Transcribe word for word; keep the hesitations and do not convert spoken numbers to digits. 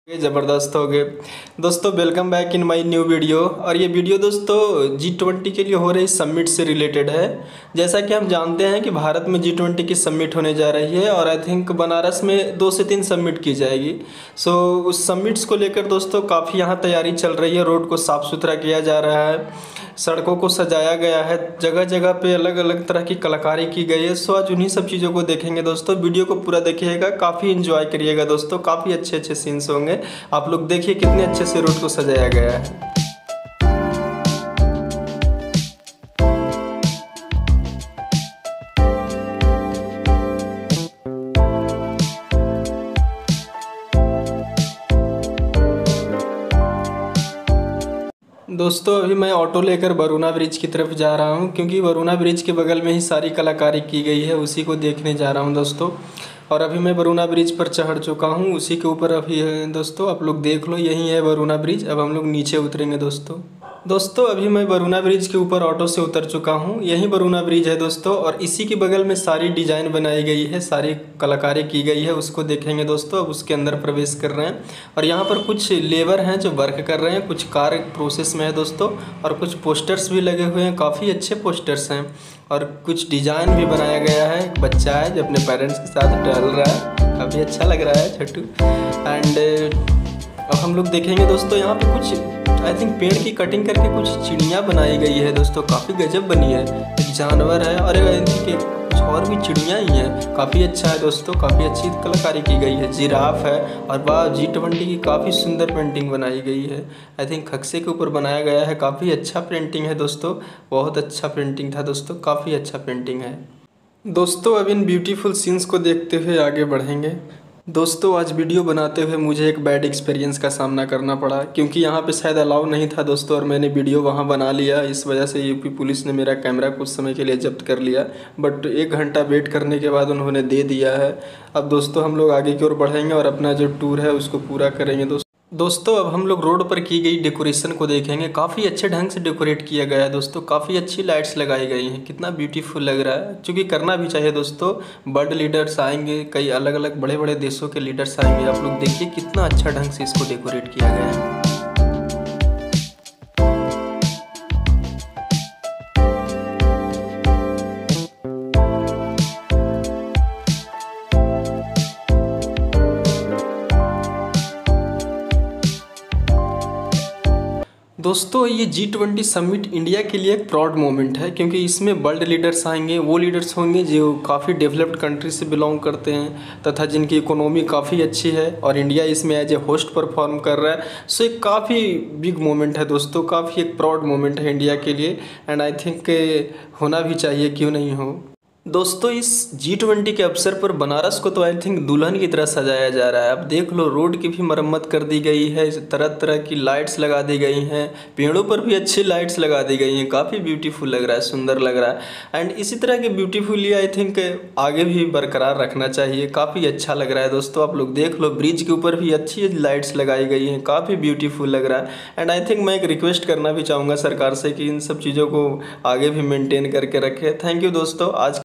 ज़बरदस्त हो गए दोस्तों। Welcome back in my new video. और ये वीडियो दोस्तों जी ट्वेंटी के लिए हो रही समिट से रिलेटेड है। जैसा कि हम जानते हैं कि भारत में जी ट्वेंटी की समिट होने जा रही है और आई थिंक बनारस में दो से तीन समिट की जाएगी। सो उस समिट्स को लेकर दोस्तों काफ़ी यहाँ तैयारी चल रही है। रोड को साफ़ सुथरा किया जा रहा है, सड़कों को सजाया गया है, जगह जगह पे अलग अलग तरह की कलाकारी की गई है। सो आज उन्हीं सब चीज़ों को देखेंगे दोस्तों। वीडियो को पूरा देखिएगा, काफ़ी एंजॉय करिएगा दोस्तों। काफ़ी अच्छे अच्छे सीन्स होंगे। आप लोग देखिए कितने अच्छे से रोड को सजाया गया है। दोस्तों अभी मैं ऑटो लेकर वरुणा ब्रिज की तरफ जा रहा हूं, क्योंकि वरुणा ब्रिज के बगल में ही सारी कलाकारी की गई है, उसी को देखने जा रहा हूं दोस्तों। और अभी मैं वरुणा ब्रिज पर चढ़ चुका हूं, उसी के ऊपर अभी है दोस्तों। आप लोग देख लो, यही है वरुणा ब्रिज। अब हम लोग नीचे उतरेंगे दोस्तों। दोस्तों अभी मैं वरुणा ब्रिज के ऊपर ऑटो से उतर चुका हूं, यही वरुणा ब्रिज है दोस्तों। और इसी के बगल में सारी डिज़ाइन बनाई गई है, सारी कलाकारी की गई है, उसको देखेंगे दोस्तों। अब उसके अंदर प्रवेश कर रहे हैं और यहाँ पर कुछ लेबर हैं जो वर्क कर रहे हैं, कुछ कार्य प्रोसेस में है दोस्तों। और कुछ पोस्टर्स भी लगे हुए हैं, काफ़ी अच्छे पोस्टर्स हैं। और कुछ डिज़ाइन भी बनाया गया है। एक बच्चा है जो अपने पेरेंट्स के साथ टहल रहा है, काफ़ी अच्छा लग रहा है छोटू। एंड अब हम लोग देखेंगे दोस्तों, यहाँ पे कुछ आई थिंक पेड़ की कटिंग करके कुछ चिड़िया बनाई गई है दोस्तों, काफ़ी गजब बनी है। एक जानवर है और आई थिंक कुछ और भी चिड़िया ही हैं। काफ़ी अच्छा है दोस्तों, काफ़ी अच्छी कलाकारी की गई है। जिराफ है और वाह, जी ट्वेंटी की काफ़ी सुंदर पेंटिंग बनाई गई है। आई थिंक खक्से के ऊपर बनाया गया है, काफ़ी अच्छा पेंटिंग है दोस्तों। बहुत अच्छा पेंटिंग था दोस्तों, काफ़ी अच्छा पेंटिंग है दोस्तों। अब इन ब्यूटीफुल सीन्स को देखते हुए आगे बढ़ेंगे दोस्तों। आज वीडियो बनाते हुए मुझे एक बैड एक्सपीरियंस का सामना करना पड़ा, क्योंकि यहाँ पे शायद अलाउ नहीं था दोस्तों, और मैंने वीडियो वहाँ बना लिया। इस वजह से यूपी पुलिस ने मेरा कैमरा कुछ समय के लिए जब्त कर लिया। बट एक घंटा वेट करने के बाद उन्होंने दे दिया है। अब दोस्तों हम लोग आगे की ओर बढ़ेंगे और अपना जो टूर है उसको पूरा करेंगे दोस्तों। दोस्तों अब हम लोग रोड पर की गई डेकोरेशन को देखेंगे। काफ़ी अच्छे ढंग से डेकोरेट किया गया है दोस्तों, काफ़ी अच्छी लाइट्स लगाई गई हैं, कितना ब्यूटीफुल लग रहा है। क्योंकि करना भी चाहिए दोस्तों। वर्ल्ड लीडर्स आएंगे, कई अलग अलग बड़े बड़े देशों के लीडर्स आएंगे। आप लोग देखिए कितना अच्छा ढंग से इसको डेकोरेट किया गया है। दोस्तों ये जी ट्वेंटी समिट इंडिया के लिए एक प्राउड मोमेंट है, क्योंकि इसमें वर्ल्ड लीडर्स आएंगे। वो लीडर्स होंगे जो काफ़ी डेवलप्ड कंट्री से बिलोंग करते हैं तथा जिनकी इकोनॉमी काफ़ी अच्छी है, और इंडिया इसमें एज ए होस्ट परफॉर्म कर रहा है। सो एक काफ़ी बिग मोमेंट है दोस्तों, काफ़ी एक प्राउड मोमेंट है इंडिया के लिए। एंड आई थिंक होना भी चाहिए, क्यों नहीं हो दोस्तों। इस जी ट्वेंटी के अवसर पर बनारस को तो आई थिंक दुल्हन की तरह सजाया जा रहा है। अब देख लो, रोड की भी मरम्मत कर दी गई है, तरह तरह की लाइट्स लगा दी गई हैं, पेड़ों पर भी अच्छी लाइट्स लगा दी गई हैं। काफ़ी ब्यूटीफुल लग रहा है, सुंदर लग रहा है। एंड इसी तरह के ब्यूटीफुली आई थिंक आगे भी बरकरार रखना चाहिए। काफ़ी अच्छा लग रहा है दोस्तों। आप लोग देख लो, ब्रिज के ऊपर भी अच्छी लाइट्स लगाई गई हैं, काफ़ी ब्यूटीफुल लग रहा है। एंड आई थिंक मैं एक रिक्वेस्ट करना भी चाहूँगा सरकार से कि इन सब चीज़ों को आगे भी मेनटेन करके रखें। थैंक यू दोस्तों। आज